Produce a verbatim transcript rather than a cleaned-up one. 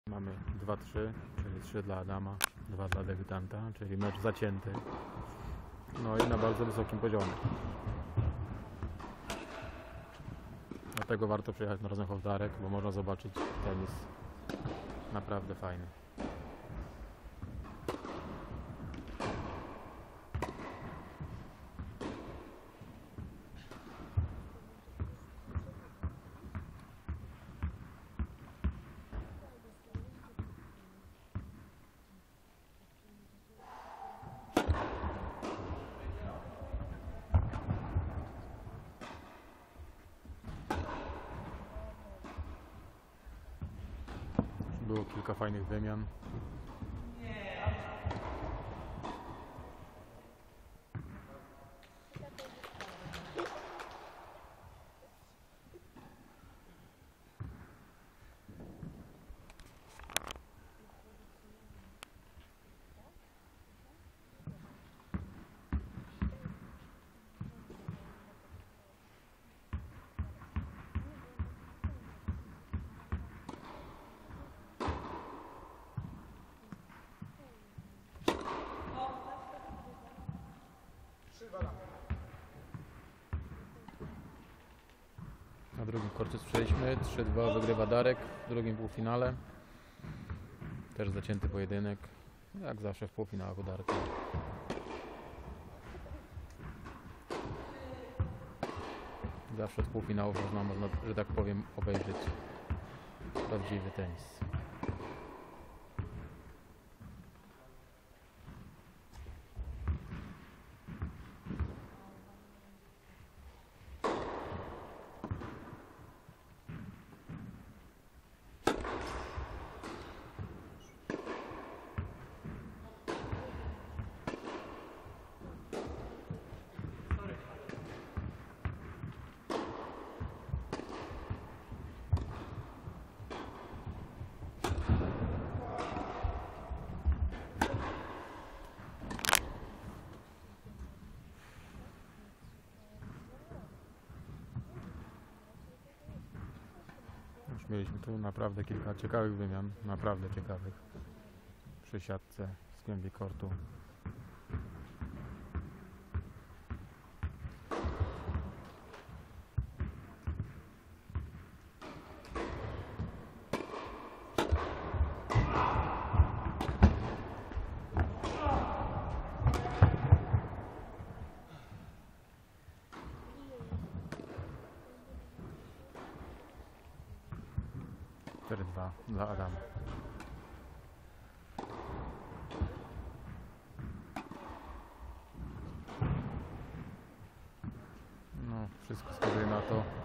Mamy dwa trzy, czyli trzy dla Adama, dwa dla debiutanta, czyli mecz zacięty. No i na bardzo wysokim poziomie. Dlatego warto przyjechać na Rosenhof-Darek, bo można zobaczyć tenis naprawdę fajny. Było kilka fajnych wymian. Na drugim korcie słyszeliśmy, trzy dwa wygrywa Darek w drugim półfinale. Też zacięty pojedynek, jak zawsze w półfinałach u Darka. Zawsze od półfinałów można, można, że tak powiem, obejrzeć prawdziwy tenis. Już mieliśmy tu naprawdę kilka ciekawych wymian, naprawdę ciekawych, przy siatce z głębi kortu. cztery dwa dla Adama. No, wszystko wskazuje na to,